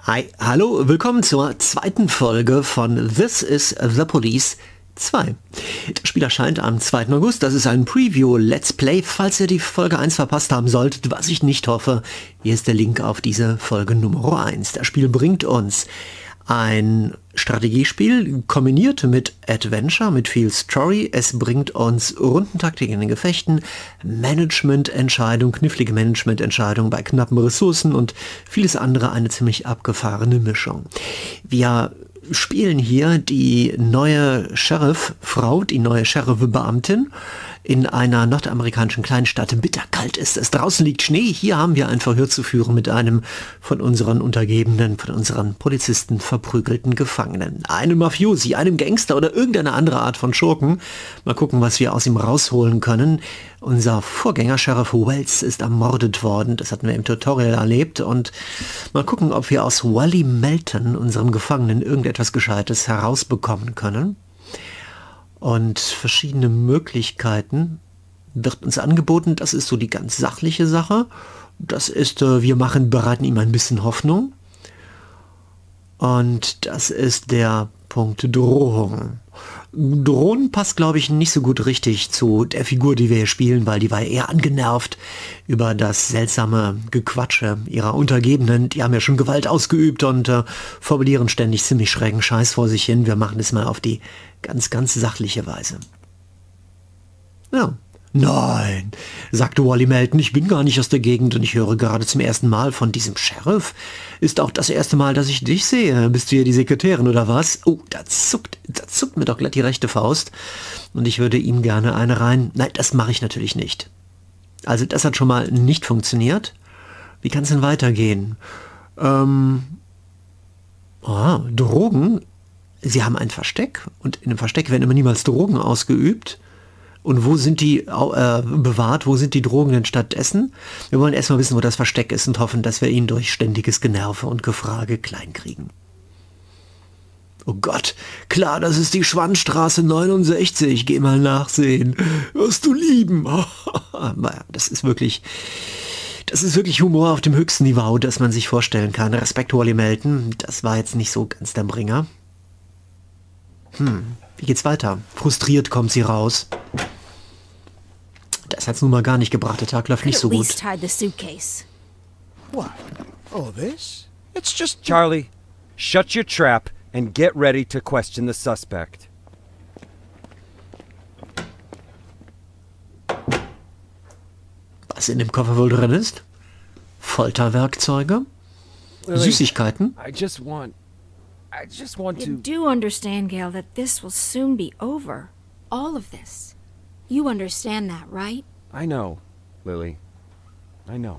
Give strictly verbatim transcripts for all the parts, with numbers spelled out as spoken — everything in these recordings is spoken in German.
Hi, hallo, willkommen zur zweiten Folge von This is the Police zwei. Das Spiel erscheint am zweiten August, das ist ein Preview-Let's Play, falls ihr die Folge eins verpasst haben solltet, was ich nicht hoffe. Hier ist der Link auf diese Folge Nummer eins. Das Spiel bringt uns ein Strategiespiel kombiniert mit Adventure, mit viel Story. Es bringt uns Rundentaktik in den Gefechten, Managemententscheidungen, knifflige Managemententscheidungen bei knappen Ressourcen und vieles andere, eine ziemlich abgefahrene Mischung. Wir spielen hier die neue Sheriff-Frau, die neue Sheriff-Beamtin in einer nordamerikanischen Kleinstadt. Bitterkalt ist es, draußen liegt Schnee, hier haben wir ein Verhör zu führen mit einem von unseren Untergebenen, von unseren Polizisten verprügelten Gefangenen. Einem Mafiosi, einem Gangster oder irgendeine andere Art von Schurken. Mal gucken, was wir aus ihm rausholen können. Unser Vorgänger, Sheriff Wells, ist ermordet worden, das hatten wir im Tutorial erlebt. Und mal gucken, ob wir aus Wally Melton, unserem Gefangenen, irgendetwas Gescheites herausbekommen können. Und verschiedene Möglichkeiten wird uns angeboten. Das ist so die ganz sachliche Sache. Das ist, äh, wir machen, bereiten ihm ein bisschen Hoffnung. Und das ist der Punkt Drohung. Drohnen passt, glaube ich, nicht so gut richtig zu der Figur, die wir hier spielen, weil die war eher angenervt über das seltsame Gequatsche ihrer Untergebenen. Die haben ja schon Gewalt ausgeübt und äh, formulieren ständig ziemlich schrägen Scheiß vor sich hin. Wir machen es mal auf die ganz, ganz sachliche Weise. Ja. Nein, sagte Wally Melton, ich bin gar nicht aus der Gegend und ich höre gerade zum ersten Mal von diesem Sheriff. Ist auch das erste Mal, dass ich dich sehe. Bist du hier die Sekretärin oder was? Oh, da zuckt, da zuckt mir doch glatt die rechte Faust. Und ich würde ihm gerne eine rein... Nein, das mache ich natürlich nicht. Also das hat schon mal nicht funktioniert. Wie kann es denn weitergehen? Ähm... Ah, Drogen? Sie haben ein Versteck und in dem Versteck werden immer niemals Drogen ausgeübt. Und wo sind die äh, bewahrt? Wo sind die Drogen denn stattdessen? Wir wollen erstmal wissen, wo das Versteck ist und hoffen, dass wir ihn durch ständiges Generve und Gefrage kleinkriegen. Oh Gott, klar, das ist die Schwannstraße neunundsechzig. Geh mal nachsehen. Wirst du lieben. Das ist wirklich, das ist wirklich Humor auf dem höchsten Niveau, das man sich vorstellen kann. Respekt, Wally Melton. Das war jetzt nicht so ganz der Bringer. Hm, wie geht's weiter? Frustriert kommt sie raus. Das hat's nun mal gar nicht gebracht. Der Tag läuft nicht so gut. What? Oh, this? It's just... Charlie, shut your trap and get ready to question the suspect. Was in dem Koffer wohl drin ist? Folterwerkzeuge? Lily, Süßigkeiten? I just want... I just want to... You do understand, Gail, that this will soon be over. All of this. You understand that, right? I know, Lily. I know.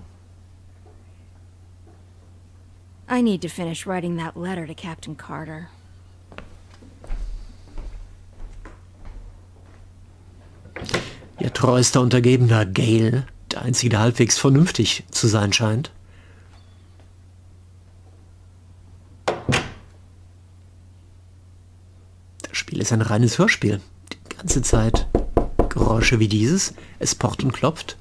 I need to finish writing that letter to Captain Carter. Ihr treuester Untergebener Gail, der einzige, der halbwegs vernünftig zu sein scheint. Das Spiel ist ein reines Hörspiel. Die ganze Zeit Geräusche wie dieses. Es pocht und klopft.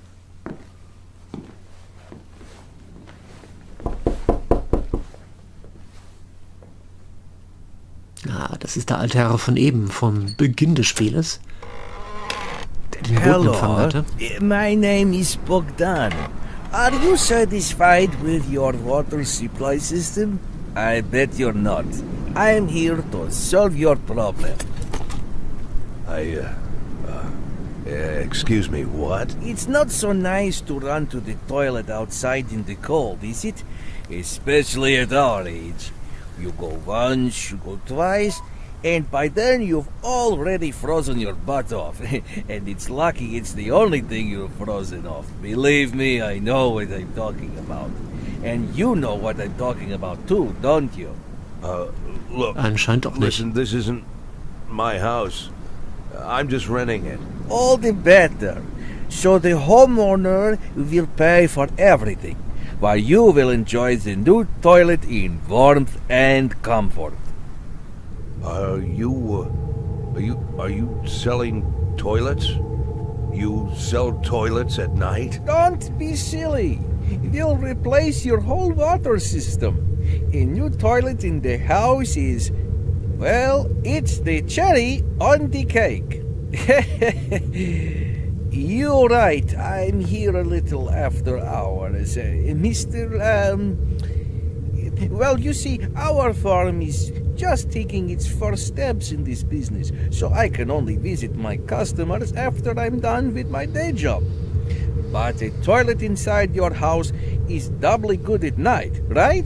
Ah, das ist der alte Herr von eben, vom Beginn des Spieles. Der den Boten empfangen hatte. My name is Bogdan. Are you satisfied with your water supply system? I bet you're not. I'm here to solve your problem. I, uh, uh, uh, excuse me, what? It's not so nice to run to the toilet outside in the cold, is it? Especially at our age. You go once, you go twice, and by then you've already frozen your butt off. And it's lucky it's the only thing you've frozen off. Believe me, I know what I'm talking about. And you know what I'm talking about too, don't you? Uh, look, Anscheinend doch nicht. listen, this isn't my house. I'm just renting it. All the better. So the homeowner will pay for everything, while you will enjoy the new toilet in warmth and comfort. Are you, uh, are you, are you selling toilets? You sell toilets at night? Don't be silly. We'll replace your whole water system. A new toilet in the house is, well, it's the cherry on the cake. You're right, I'm here a little after hours. Uh, Mister, um... Well, you see, our farm is just taking its first steps in this business, so I can only visit my customers after I'm done with my day job. But a toilet inside your house is doubly good at night, right?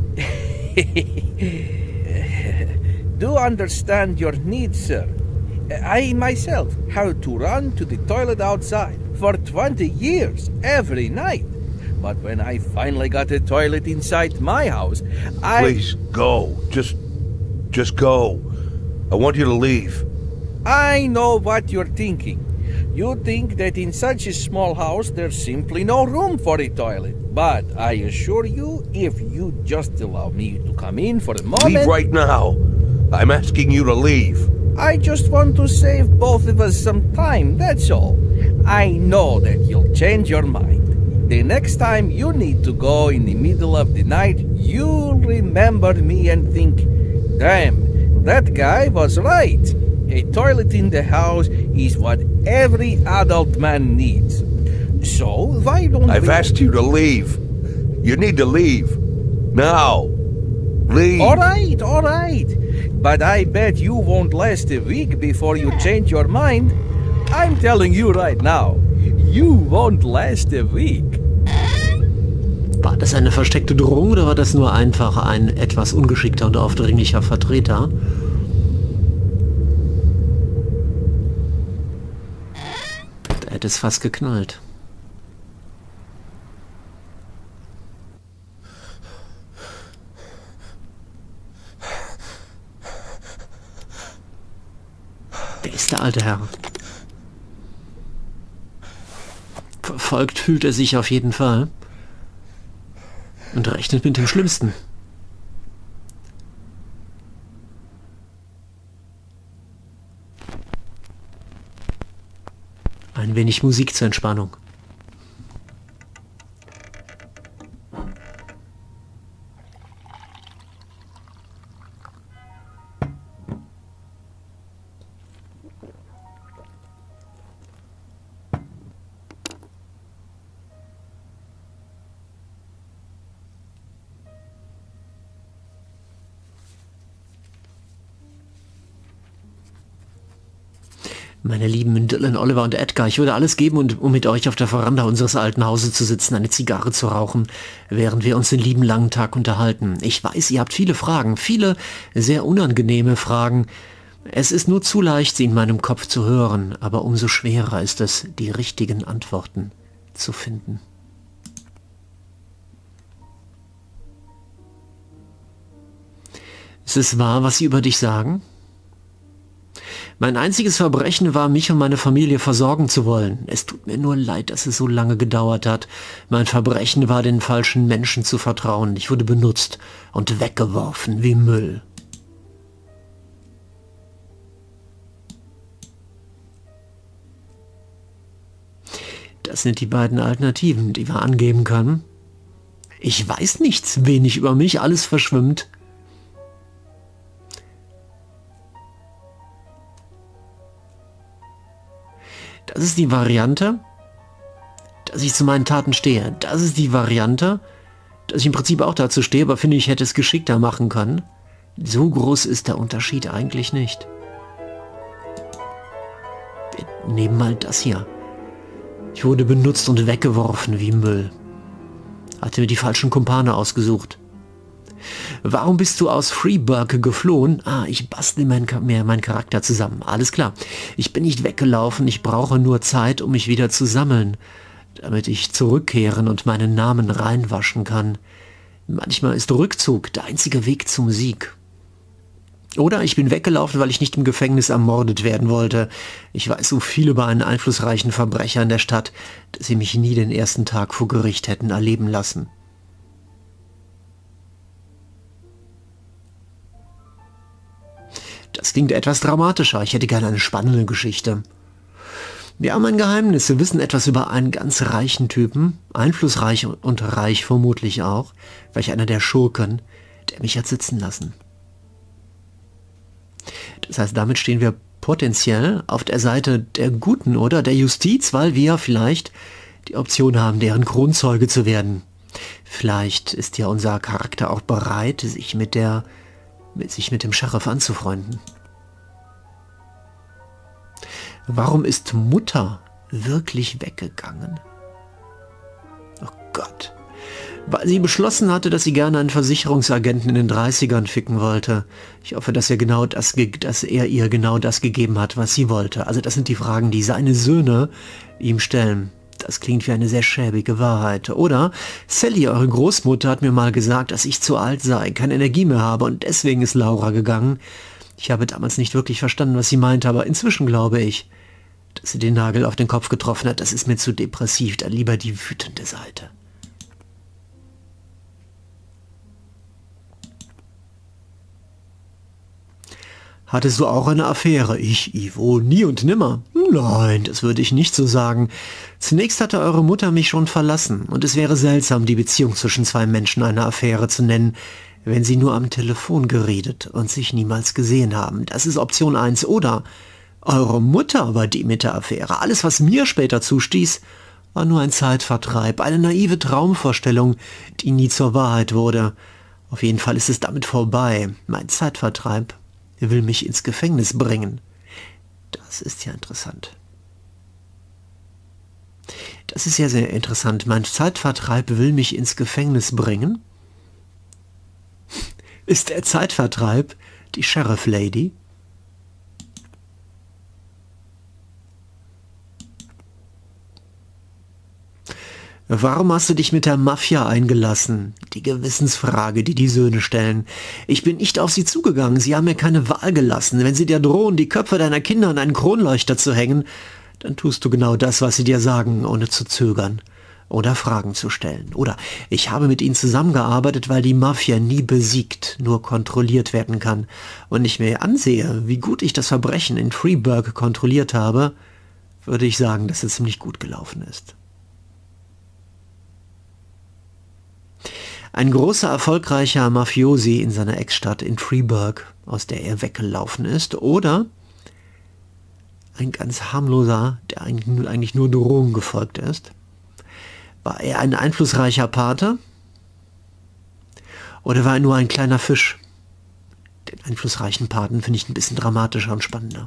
Do understand your needs, sir. I myself had to run to the toilet outside for twenty years every night. But when I finally got a toilet inside my house, I... Please, go. Just... just go. I want you to leave. I know what you're thinking. You think that in such a small house there's simply no room for a toilet. But I assure you, if you just allow me to come in for a moment... Leave right now. I'm asking you to leave. I just want to save both of us some time, that's all. I know that you'll change your mind. The next time you need to go in the middle of the night, you'll remember me and think, damn, that guy was right. A toilet in the house is what every adult man needs. So, why don't I've we... asked you to leave. You need to leave. Now. Leave. All right, all right. But I bet you won't last a week before you change your mind. I'm telling you right now, you won't last a week. War das eine versteckte Drohung oder war das nur einfach ein etwas ungeschickter und aufdringlicher Vertreter? Da hätte es fast geknallt. Wer ist der alte Herr? Verfolgt fühlt er sich auf jeden Fall. Und rechnet mit dem Schlimmsten. Ein wenig Musik zur Entspannung. Meine lieben Dylan, Oliver und Edgar, ich würde alles geben, um mit euch auf der Veranda unseres alten Hauses zu sitzen, eine Zigarre zu rauchen, während wir uns den lieben langen Tag unterhalten. Ich weiß, ihr habt viele Fragen, viele sehr unangenehme Fragen. Es ist nur zu leicht, sie in meinem Kopf zu hören, aber umso schwerer ist es, die richtigen Antworten zu finden. Ist es wahr, was sie über dich sagen? Mein einziges Verbrechen war, mich und meine Familie versorgen zu wollen. Es tut mir nur leid, dass es so lange gedauert hat. Mein Verbrechen war, den falschen Menschen zu vertrauen. Ich wurde benutzt und weggeworfen wie Müll. Das sind die beiden Alternativen, die wir angeben können. Ich weiß nichts, wenig über mich, alles verschwimmt. Das ist die Variante, dass ich zu meinen Taten stehe. Das ist die Variante, dass ich im Prinzip auch dazu stehe, aber finde, ich hätte es geschickter machen können. So groß ist der Unterschied eigentlich nicht. Wir nehmen mal das hier. Ich wurde benutzt und weggeworfen wie Müll. Hatte mir die falschen Kumpane ausgesucht. Warum bist du aus Freeburg geflohen? Ah, ich bastel mein, mir meinen Charakter zusammen. Alles klar. Ich bin nicht weggelaufen, ich brauche nur Zeit, um mich wieder zu sammeln, damit ich zurückkehren und meinen Namen reinwaschen kann. Manchmal ist Rückzug der einzige Weg zum Sieg. Oder ich bin weggelaufen, weil ich nicht im Gefängnis ermordet werden wollte. Ich weiß so viel über einen einflussreichen Verbrecher in der Stadt, dass sie mich nie den ersten Tag vor Gericht hätten erleben lassen. Das klingt etwas dramatischer. Ich hätte gerne eine spannende Geschichte. Wir haben ein Geheimnis. Wir wissen etwas über einen ganz reichen Typen, einflussreich und reich vermutlich auch, welch einer der Schurken, der mich hat sitzen lassen. Das heißt, damit stehen wir potenziell auf der Seite der Guten oder der Justiz, weil wir vielleicht die Option haben, deren Kronzeuge zu werden. Vielleicht ist ja unser Charakter auch bereit, sich mit der, mit, sich mit dem Sheriff anzufreunden. Warum ist Mutter wirklich weggegangen? Oh Gott. Weil sie beschlossen hatte, dass sie gerne einen Versicherungsagenten in den dreißigern ficken wollte. Ich hoffe, dass er, genau das, dass er ihr genau das gegeben hat, was sie wollte. Also das sind die Fragen, die seine Söhne ihm stellen. Das klingt wie eine sehr schäbige Wahrheit. Oder Sally, eure Großmutter, hat mir mal gesagt, dass ich zu alt sei, keine Energie mehr habe und deswegen ist Laura gegangen. Ich habe damals nicht wirklich verstanden, was sie meinte, aber inzwischen glaube ich, dass sie den Nagel auf den Kopf getroffen hat. Das ist mir zu depressiv, dann lieber die wütende Seite. Hattest du auch eine Affäre? Ich, Ivo, nie und nimmer. Nein, das würde ich nicht so sagen. Zunächst hatte eure Mutter mich schon verlassen und es wäre seltsam, die Beziehung zwischen zwei Menschen eine Affäre zu nennen, wenn sie nur am Telefon geredet und sich niemals gesehen haben. Das ist Option eins. Oder eure Mutter war die mit der Affäre. Alles, was mir später zustieß, war nur ein Zeitvertreib, eine naive Traumvorstellung, die nie zur Wahrheit wurde. Auf jeden Fall ist es damit vorbei. Mein Zeitvertreib will mich ins Gefängnis bringen. Das ist ja interessant. Das ist ja sehr interessant. Mein Zeitvertreib will mich ins Gefängnis bringen. Ist der Zeitvertreib die Sheriff Lady? Warum hast du dich mit der Mafia eingelassen? Die Gewissensfrage, die die Söhne stellen. Ich bin nicht auf sie zugegangen, sie haben mir keine Wahl gelassen. Wenn sie dir drohen, die Köpfe deiner Kinder an einen Kronleuchter zu hängen, dann tust du genau das, was sie dir sagen, ohne zu zögern oder Fragen zu stellen. Oder ich habe mit ihnen zusammengearbeitet, weil die Mafia nie besiegt, nur kontrolliert werden kann. Und ich mir ansehe, wie gut ich das Verbrechen in Freeburg kontrolliert habe, würde ich sagen, dass es ziemlich gut gelaufen ist. Ein großer, erfolgreicher Mafiosi in seiner Ex-Stadt in Freeburg, aus der er weggelaufen ist, oder ein ganz harmloser, der eigentlich nur Drohungen gefolgt ist. War er ein einflussreicher Pate? Oder war er nur ein kleiner Fisch? Den einflussreichen Paten finde ich ein bisschen dramatischer und spannender.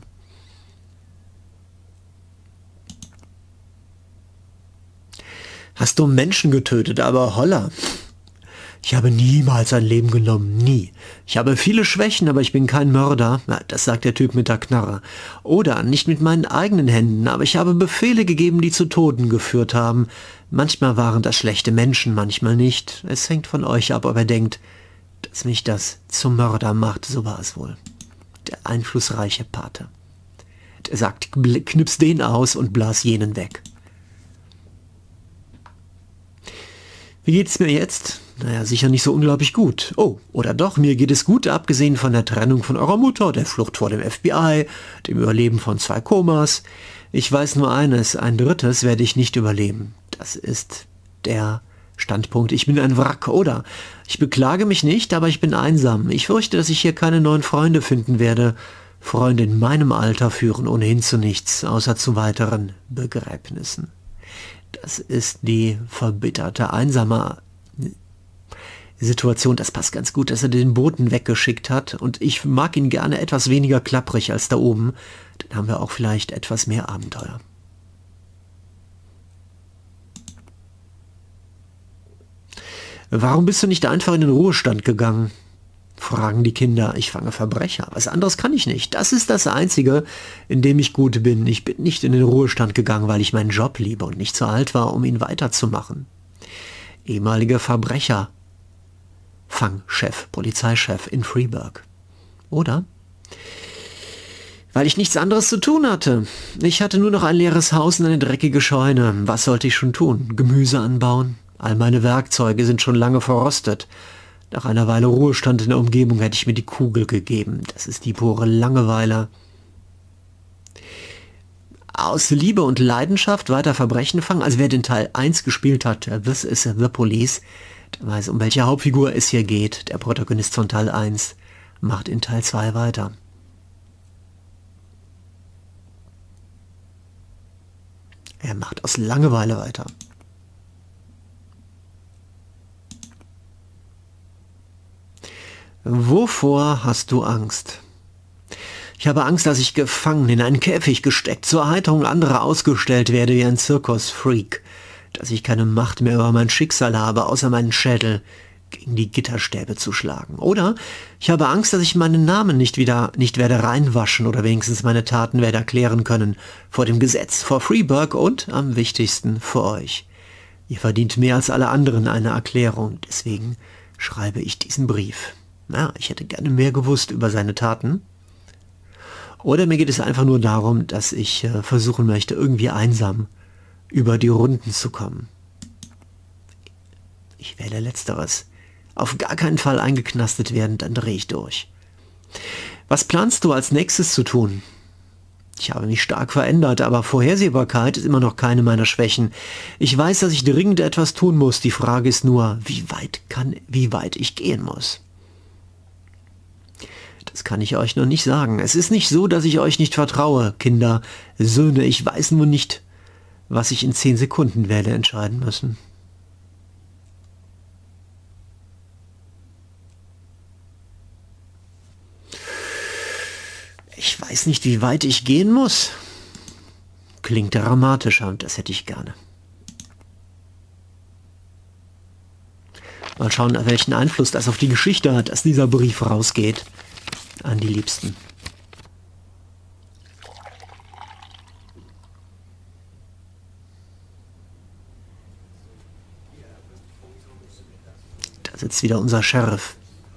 Hast du Menschen getötet, aber holla. Ich habe niemals ein Leben genommen, nie. Ich habe viele Schwächen, aber ich bin kein Mörder. Na, das sagt der Typ mit der Knarre. Oder nicht mit meinen eigenen Händen, aber ich habe Befehle gegeben, die zu Toten geführt haben. Manchmal waren das schlechte Menschen, manchmal nicht. Es hängt von euch ab, ob ihr denkt, dass mich das zum Mörder macht. So war es wohl. Der einflussreiche Pate. Der sagt, knips den aus und blas jenen weg. Wie geht's mir jetzt? Naja, sicher nicht so unglaublich gut. Oh, oder doch, mir geht es gut, abgesehen von der Trennung von eurer Mutter, der Flucht vor dem F B I, dem Überleben von zwei Komas. Ich weiß nur eines, ein drittes werde ich nicht überleben. Das ist der Standpunkt. Ich bin ein Wrack, oder? Ich beklage mich nicht, aber ich bin einsam. Ich fürchte, dass ich hier keine neuen Freunde finden werde. Freunde in meinem Alter führen ohnehin zu nichts, außer zu weiteren Begräbnissen. Das ist die verbitterte, einsame Situation. Das passt ganz gut, dass er den Boten weggeschickt hat. Und ich mag ihn gerne etwas weniger klapprig als da oben. Dann haben wir auch vielleicht etwas mehr Abenteuer. Warum bist du nicht einfach in den Ruhestand gegangen? Fragen die Kinder. Ich fange Verbrecher. Was anderes kann ich nicht. Das ist das Einzige, in dem ich gut bin. Ich bin nicht in den Ruhestand gegangen, weil ich meinen Job liebe und nicht zu alt war, um ihn weiterzumachen. Ehemaliger Verbrecher. Fangchef, Polizeichef in Freeburg. Oder? Weil ich nichts anderes zu tun hatte. Ich hatte nur noch ein leeres Haus und eine dreckige Scheune. Was sollte ich schon tun? Gemüse anbauen? All meine Werkzeuge sind schon lange verrostet. Nach einer Weile Ruhestand in der Umgebung hätte ich mir die Kugel gegeben. Das ist die pure Langeweile. aus Liebe und Leidenschaft weiter Verbrechen fangen. Also wer den Teil eins gespielt hat, This is the Police, der weiß, um welche Hauptfigur es hier geht. Der Protagonist von Teil eins macht in Teil zwei weiter. Er macht aus Langeweile weiter. Wovor hast du Angst? Ich habe Angst, dass ich gefangen in einen Käfig gesteckt, zur Erheiterung anderer ausgestellt werde wie ein Zirkusfreak, dass ich keine Macht mehr über mein Schicksal habe, außer meinen Schädel gegen die Gitterstäbe zu schlagen. Oder ich habe Angst, dass ich meinen Namen nicht wieder nicht werde reinwaschen oder wenigstens meine Taten werde erklären können vor dem Gesetz, vor Freeburg und am wichtigsten vor euch. Ihr verdient mehr als alle anderen eine Erklärung, deswegen schreibe ich diesen Brief. Na, ich hätte gerne mehr gewusst über seine Taten. Oder mir geht es einfach nur darum, dass ich äh, versuchen möchte, irgendwie einsam über die Runden zu kommen. Ich wähle Letzteres. Auf gar keinen Fall eingeknastet werden, dann drehe ich durch. Was planst du als nächstes zu tun? Ich habe mich stark verändert, aber Vorhersehbarkeit ist immer noch keine meiner Schwächen. Ich weiß, dass ich dringend etwas tun muss. Die Frage ist nur, wie weit kann, wie weit ich gehen muss. Das kann ich euch noch nicht sagen. Es ist nicht so, dass ich euch nicht vertraue, Kinder, Söhne. Ich weiß nur nicht, was ich in zehn Sekunden werde entscheiden müssen. Ich weiß nicht, wie weit ich gehen muss. Klingt dramatischer und das hätte ich gerne. Mal schauen, welchen Einfluss das auf die Geschichte hat, dass dieser Brief rausgeht an die Liebsten. Da sitzt wieder unser Sheriff.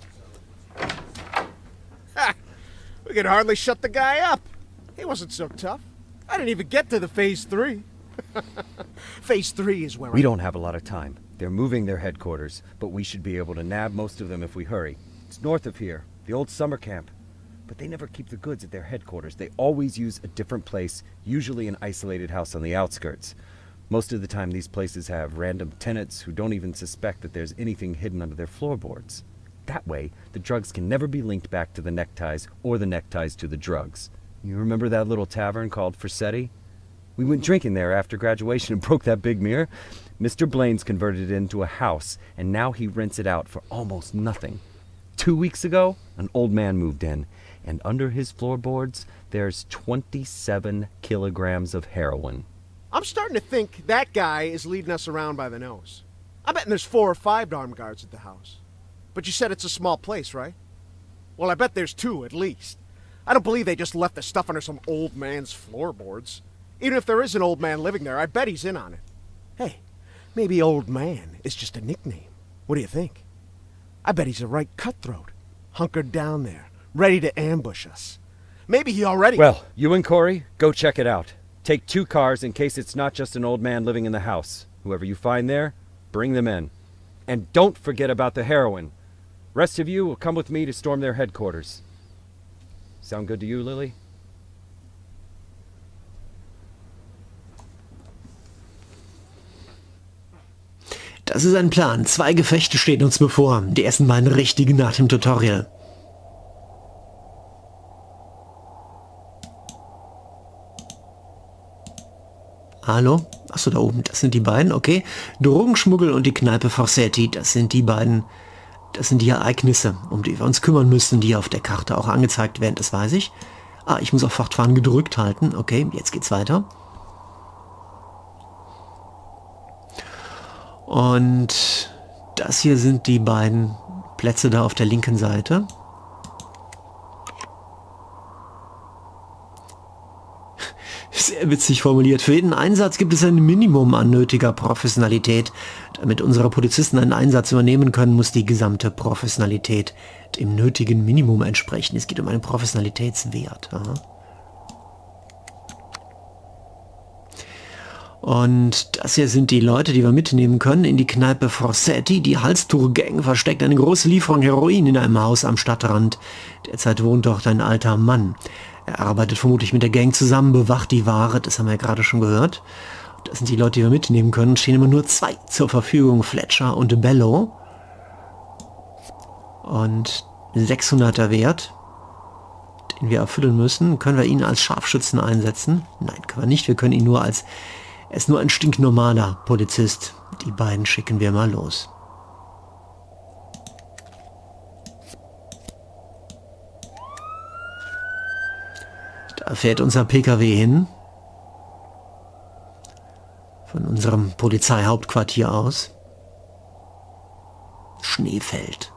We could hardly shut the guy up. He wasn't so tough. I didn't even get to the phase three. Phase three is where We I... don't have a lot of time. They're moving their headquarters, but we should be able to nab most of them if we hurry. It's north of here, the old summer camp. But they never keep the goods at their headquarters. They always use a different place, usually an isolated house on the outskirts. Most of the time these places have random tenants who don't even suspect that there's anything hidden under their floorboards. That way, the drugs can never be linked back to the neckties or the neckties to the drugs. You remember that little tavern called Forsetti? We went drinking there after graduation and broke that big mirror. Mister Blaine's converted it into a house, and now he rents it out for almost nothing. Two weeks ago, an old man moved in, and under his floorboards, there's twenty-seven kilograms of heroin. I'm starting to think that guy is leading us around by the nose. I bet there's four or five armed guards at the house. But you said it's a small place, right? Well, I bet there's two, at least. I don't believe they just left the stuff under some old man's floorboards. Even if there is an old man living there, I bet he's in on it. Hey, maybe old man is just a nickname. What do you think? I bet he's a right cutthroat, hunkered down there, ready to ambush us. Maybe he already... Well, you and Corey, go check it out. Take two cars in case it's not just an old man living in the house. Whoever you find there, bring them in. And don't forget about the heroin. Rest of you will come with me to storm their headquarters. Sound good to you, Lily? Das ist ein Plan. Zwei Gefechte stehen uns bevor. Die ersten beiden richtigen nach dem Tutorial. Hallo? Achso, da oben. Das sind die beiden, okay. Drogenschmuggel und die Kneipe Forsetti. Das sind die beiden... Das sind die Ereignisse, um die wir uns kümmern müssen, die auf der Karte auch angezeigt werden. Das weiß ich. Ah, ich muss auf Fortfahren gedrückt halten. Okay, jetzt geht's weiter. Und das hier sind die beiden Plätze da auf der linken Seite. Sehr witzig formuliert. Für jeden Einsatz gibt es ein Minimum an nötiger Professionalität. Damit unsere Polizisten einen Einsatz übernehmen können, muss die gesamte Professionalität dem nötigen Minimum entsprechen. Es geht um einen Professionalitätswert. Aha. Und das hier sind die Leute, die wir mitnehmen können in die Kneipe Forsetti. Die Halstuch-Gang versteckt eine große Lieferung Heroin in einem Haus am Stadtrand. Derzeit wohnt dort ein alter Mann. Er arbeitet vermutlich mit der Gang zusammen, bewacht die Ware, das haben wir ja gerade schon gehört. Das sind die Leute, die wir mitnehmen können. Stehen immer nur zwei zur Verfügung, Fletcher und Bello. Und sechshunderter Wert, den wir erfüllen müssen. Können wir ihn als Scharfschützen einsetzen? Nein, können wir nicht. Wir können ihn nur als... Er ist nur ein stinknormaler Polizist. Die beiden schicken wir mal los. Da fährt unser P K W hin. Von unserem Polizeihauptquartier aus. Schnee fällt.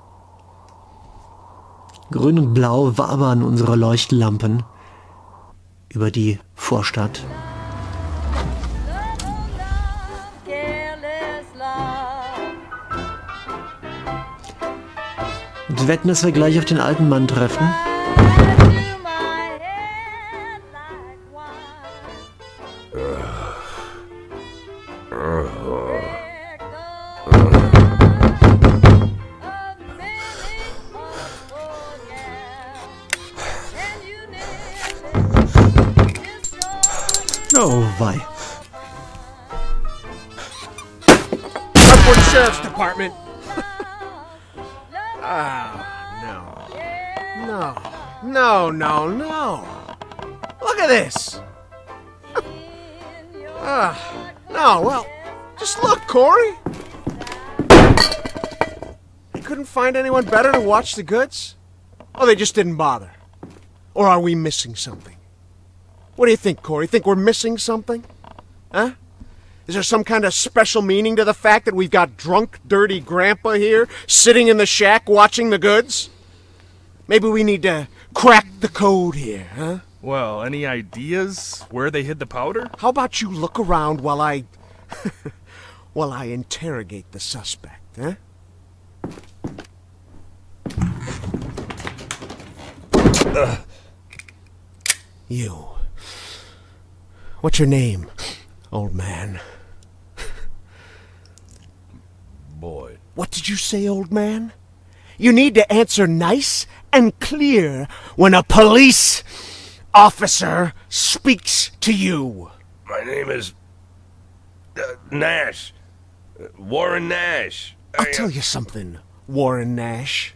Grün und blau wabern unsere Leuchtlampen über die Vorstadt. Und wetten, dass wir gleich auf den alten Mann treffen. Oh, wei. Upward Sheriff's Department. Ah, no. No. No, no, no. Look at this. Ah, no, well, just look, Corey. You couldn't find anyone better to watch the goods? Oh, they just didn't bother. Or are we missing something? What do you think, Corey? Think we're missing something? Huh? Is there some kind of special meaning to the fact that we've got drunk, dirty grandpa here, sitting in the shack watching the goods? Maybe we need to crack the code here, huh? Well, any ideas where they hid the powder? How about you look around while I... while I interrogate the suspect, huh? Ugh. You. What's your name, old man? Boyd. What did you say, old man? You need to answer nice and clear when a police officer speaks to you. My name is... Uh, Nash. Uh, Warren Nash. I'll I, tell you something, Warren Nash.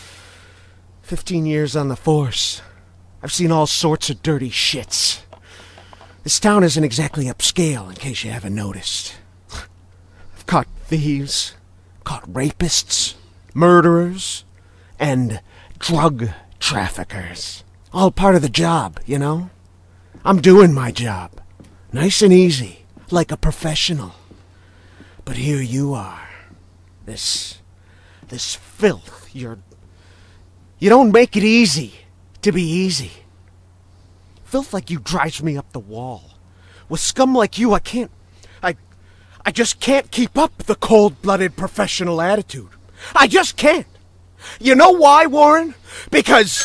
Fifteen years on the force. I've seen all sorts of dirty shits. This town isn't exactly upscale, in case you haven't noticed. I've caught thieves, caught rapists, murderers, and drug traffickers. All part of the job, you know? I'm doing my job. Nice and easy, like a professional. But here you are. This... this filth. You're... You don't make it easy to be easy. Filth like you drives me up the wall. With scum like you, I can't... I... I just can't keep up the cold-blooded professional attitude. I just can't. You know why, Warren? Because...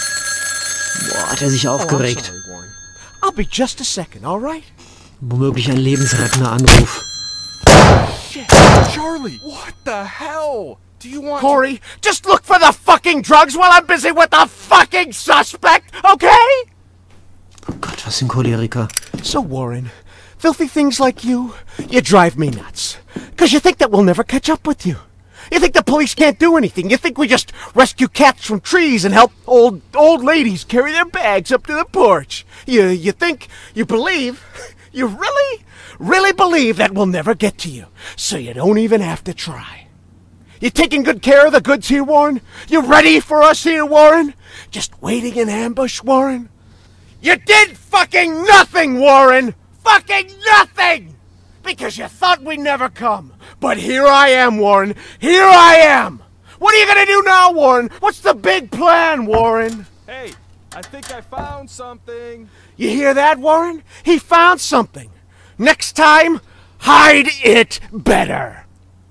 Boah, hat er sich Oh, I'm aufgeregt. sorry, Warren. I'll be just a second, all right? Womöglich ein lebensrettender Anruf. Shit, Charlie! What the hell? Do you want... Corey, just look for the fucking drugs while I'm busy with the fucking suspect, okay? Oh Gott, was für ein Choleriker. So, Warren, filthy things like you, you drive me nuts. Because you think that we'll never catch up with you. You think the police can't do anything. You think we just rescue cats from trees and help old old ladies carry their bags up to the porch. You, you think, you believe, you really, really believe that we'll never get to you. So you don't even have to try. You taking good care of the goods here, Warren? You ready for us here, Warren? Just waiting in ambush, Warren? You did fucking nothing, Warren! Fucking nothing! Because you thought we'd never come. But here I am, Warren. Here I am! What are you gonna do now, Warren? What's the big plan, Warren? Hey, I think I found something. You hear that, Warren? He found something. Next time, hide it better.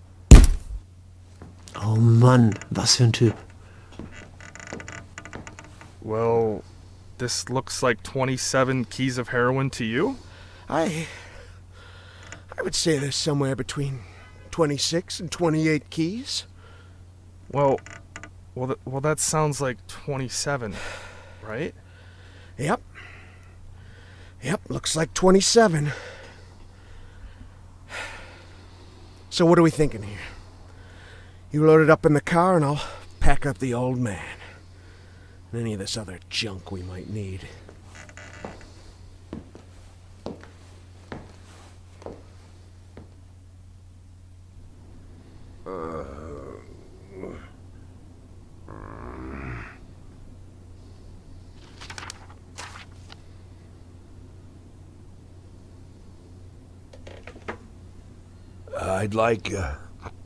Oh Mann, was für ein Typ. Well, this looks like twenty-seven keys of heroin to you? I... I would say there's somewhere between twenty-six and twenty-eight keys. Well, well, th well, that sounds like twenty-seven, right? Yep. Yep, looks like twenty-seven. So what are we thinking here? You load it up in the car and I'll pack up the old man. And any of this other junk we might need. I'd like, uh,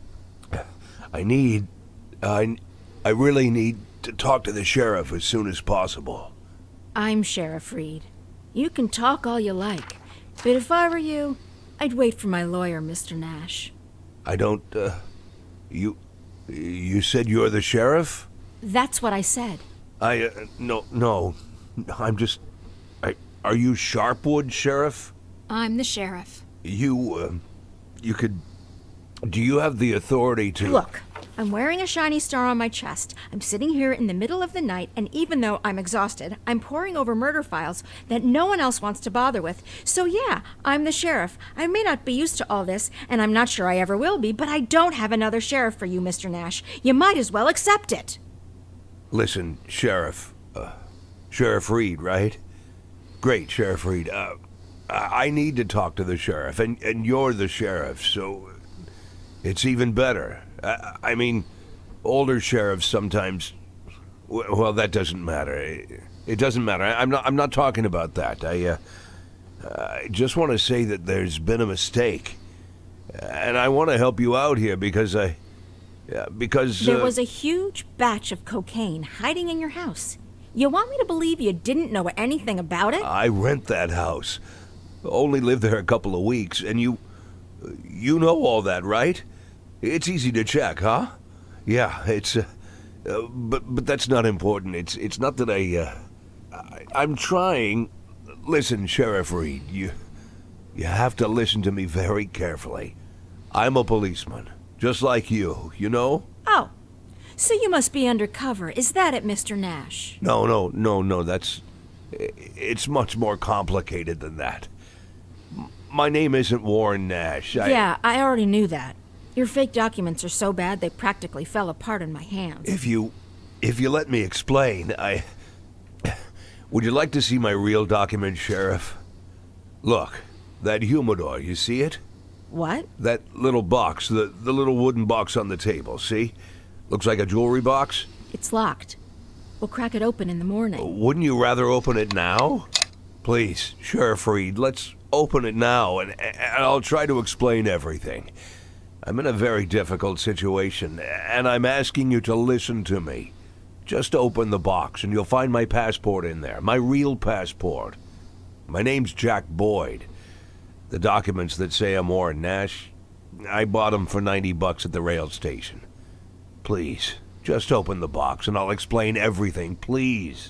I need, I, I really need to talk to the sheriff as soon as possible. I'm Sheriff Reed. You can talk all you like, but if I were you, I'd wait for my lawyer, Mister Nash. I don't, uh, you, you said you're the sheriff? That's what I said. I, uh, no, no, I'm just, I, are you Sharpwood, Sheriff? I'm the sheriff. You, uh, you could, do you have the authority to... Look, I'm wearing a shiny star on my chest. I'm sitting here in the middle of the night, and even though I'm exhausted, I'm poring over murder files that no one else wants to bother with. So yeah, I'm the sheriff. I may not be used to all this, and I'm not sure I ever will be, but I don't have another sheriff for you, Mister Nash. You might as well accept it. Listen, Sheriff, uh, Sheriff Reed, right? Great, Sheriff Reed. Uh, I need to talk to the sheriff, and, and you're the sheriff, so it's even better. I, I mean, older sheriffs sometimes, well, that doesn't matter. It doesn't matter. I'm not, I'm not talking about that. I, uh, I just want to say that there's been a mistake, and I want to help you out here because I, yeah, because... There uh, was a huge batch of cocaine hiding in your house. You want me to believe you didn't know anything about it? I rent that house. Only lived there a couple of weeks, and you... You know all that, right? It's easy to check, huh? Yeah, it's... Uh, uh, but but that's not important. It's it's not that I... Uh, I I'm trying... Listen, Sheriff Reed, you... You have to listen to me very carefully. I'm a policeman, just like you, you know? Oh, so you must be undercover. Is that it, Mister Nash? No, no, no, no, that's... It's much more complicated than that. My name isn't Warren Nash. I... Yeah, I already knew that. Your fake documents are so bad they practically fell apart in my hands. If you... If you let me explain, I... Would you like to see my real document, Sheriff? Look, that humidor, you see it? What? That little box, the, the little wooden box on the table, see? Looks like a jewelry box? It's locked. We'll crack it open in the morning. Wouldn't you rather open it now? Please, Sheriff Reed, let's open it now, and, and I'll try to explain everything. I'm in a very difficult situation, and I'm asking you to listen to me. Just open the box, and you'll find my passport in there, my real passport. My name's Jack Boyd. The documents that say I'm Warren Nash, I bought them for ninety bucks at the rail station. Please, just open the box, and I'll explain everything, please.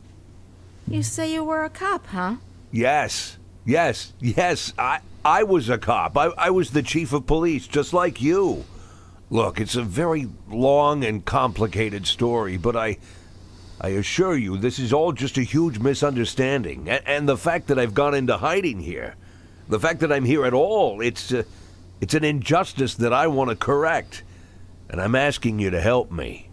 You say you were a cop, huh? Yes, yes, yes, I, I was a cop. I, I was the chief of police, just like you. Look, it's a very long and complicated story, but I... I assure you, this is all just a huge misunderstanding. And, and the fact that I've gone into hiding here, the fact that I'm here at all, it's, uh, it's an injustice that I want to correct. And I'm asking you to help me.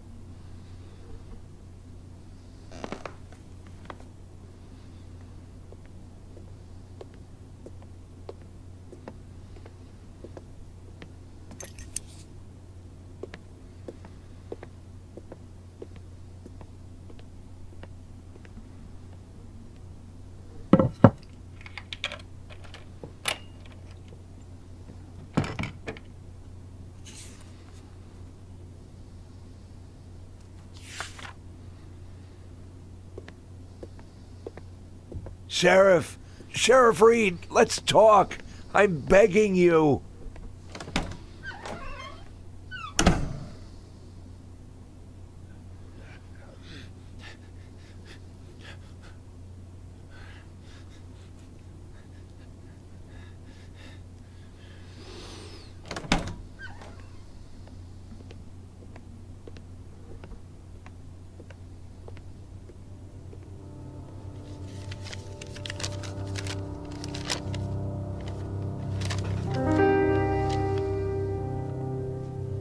Sheriff, Sheriff Reed, let's talk. I'm begging you.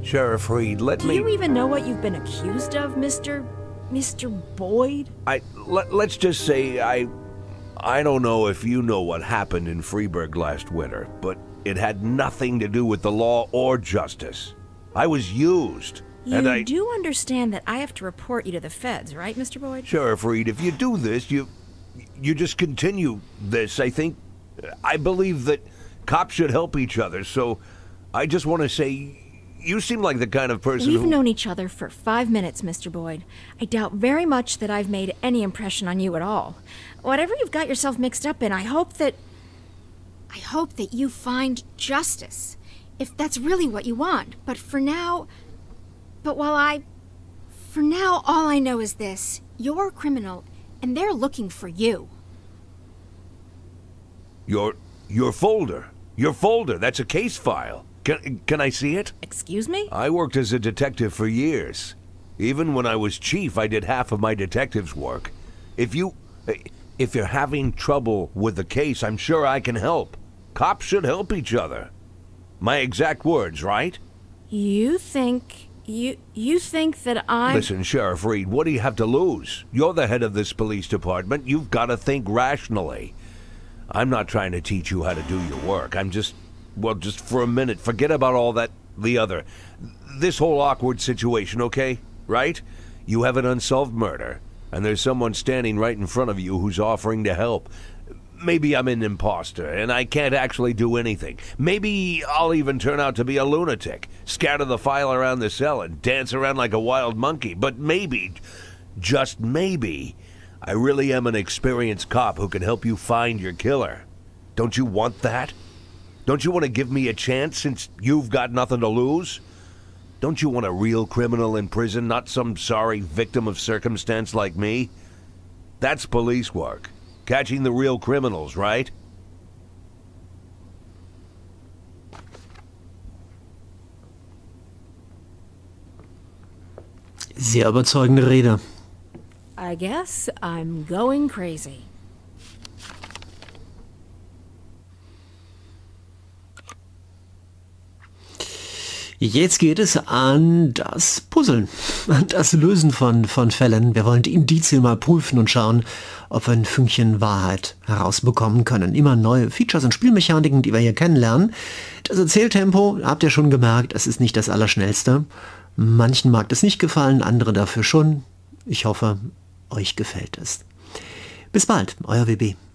Sheriff Reed, let Do me... you even know what you've been accused of, Mister Mister Boyd? I... Let, let's just say I... I don't know if you know what happened in Freeburg last winter, but it had nothing to do with the law or justice. I was used, You and I... do understand that I have to report you to the feds, right, Mister Boyd? Sheriff Reed, if you do this, you... You just continue this, I think... I believe that cops should help each other, so I just want to say... You seem like the kind of person We've who... known each other for five minutes, Mister Boyd. I doubt very much that I've made any impression on you at all. Whatever you've got yourself mixed up in, I hope that... I hope that you find justice. If that's really what you want. But for now... But while I... For now, all I know is this. You're a criminal, and they're looking for you. Your... Your folder. Your folder. That's a case file. Can, can I see it? Excuse me? I worked as a detective for years. Even when I was chief, I did half of my detective's work. If you... If you're having trouble with the case, I'm sure I can help. Cops should help each other. My exact words, right? You think... You... You think that I'm... Listen, Sheriff Reed, what do you have to lose? You're the head of this police department. You've got to think rationally. I'm not trying to teach you how to do your work. I'm just... Well, just for a minute, forget about all that, the other. This whole awkward situation, okay? Right? You have an unsolved murder, and there's someone standing right in front of you who's offering to help. Maybe I'm an imposter, and I can't actually do anything. Maybe I'll even turn out to be a lunatic, scatter the file around the cell and dance around like a wild monkey. But maybe, just maybe, I really am an experienced cop who can help you find your killer. Don't you want that? Don't you want to give me a chance since you've got nothing to lose? Don't you want a real criminal in prison, not some sorry victim of circumstance like me? That's police work. Catching the real criminals, right? Sehr überzeugende Rede. I guess I'm going crazy. Jetzt geht es an das Puzzeln, an das Lösen von, von Fällen. Wir wollen die Indizien mal prüfen und schauen, ob wir ein Fünkchen Wahrheit herausbekommen können. Immer neue Features und Spielmechaniken, die wir hier kennenlernen. Das Erzähltempo, habt ihr schon gemerkt, es ist nicht das Allerschnellste. Manchen mag das nicht gefallen, andere dafür schon. Ich hoffe, euch gefällt es. Bis bald, euer W B.